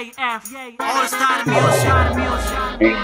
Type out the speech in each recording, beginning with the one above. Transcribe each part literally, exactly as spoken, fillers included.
All Star Music.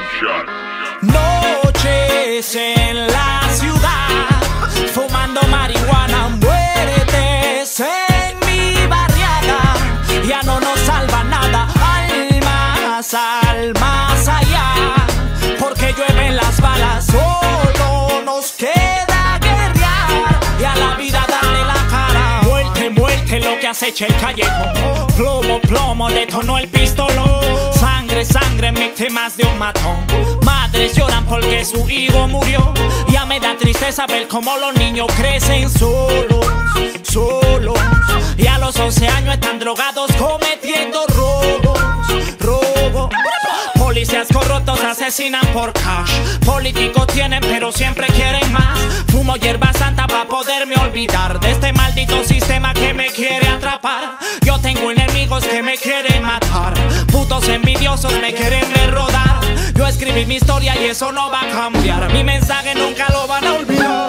Noches en la ciudad, fumando marihuana, muertes en mi barriada. Ya no nos salva nada, almas, almas allá, porque llueven las balas, solo nos queda guerrear y a la vida darle la cara. Muerte, muerte, lo que acecha el callejón. Plomo, plomo, detonó el pistolón. Sangre, sangre, víctimas de un matón. Madres lloran porque su hijo murió. Ya me da tristeza ver cómo los niños crecen solos, solos. Y a los once años están drogados cometiendo robos, robos. Policías corruptos asesinan por cash. Políticos tienen pero siempre quieren más. Fumo hierba santa para poderme olvidar de este maldito sistema que me quiere atrapar. Yo tengo enemigos que me quieren matar. Putos envidiosos me quieren ver rodar. Yo escribí mi historia y eso no va a cambiar. Mi mensaje nunca lo van a olvidar.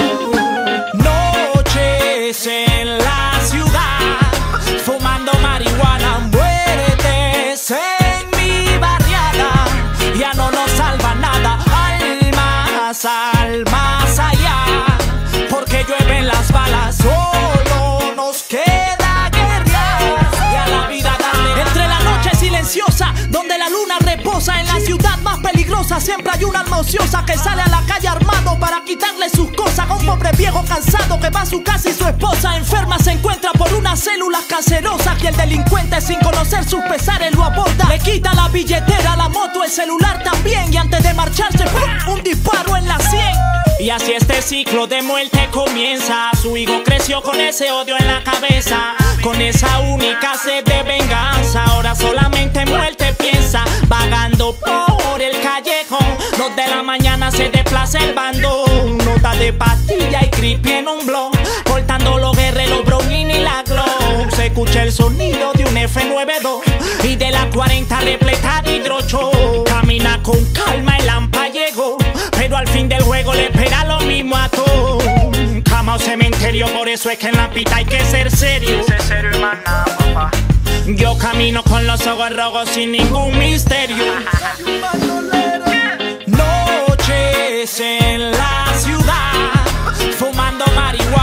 Noches en la ciudad, fumando marihuana, muertes en mi barriada. Ya no nos salva nada, almas, almas allá, porque llueven las balas, solo nos queda guerrear y a la vida darle. Entre la noche silenciosa, donde la luna reposa, en la ciudad más peligrosa siempre hay una alma ociosa que sale a la calle armado para quitarle sus cosas. Un pobre viejo cansado que va a su casa y su esposa enferma se encuentra por unas células cancerosas, y el delincuente sin conocer sus pesares lo aborda. Le quita la billetera, la moto, el celular también, y antes de marcharse ¡pum!, un disparo en la sien. Y así este ciclo de muerte comienza. Su hijo creció con ese odio en la cabeza, con esa única sed de venganza. Ahora solamente muerte piensa, vagando por el callejón. Dos de la mañana se desplaza el bando, nota de pastilla y creepy en un blog, cortando los guerreros, los Browning y la Glock. Se escucha el sonido de un F noventa y dos y de la cuarenta repleta de hidrocho. Camina con calma, el hampa llegó, pero al fin del juego le espera lo mismo a todos. Cama o cementerio, por eso es que en la pita hay que ser serio. Ser serio y más nada, papá. Yo camino con los ojos rojos sin ningún misterio. Noches en la ciudad, fumando marihuana,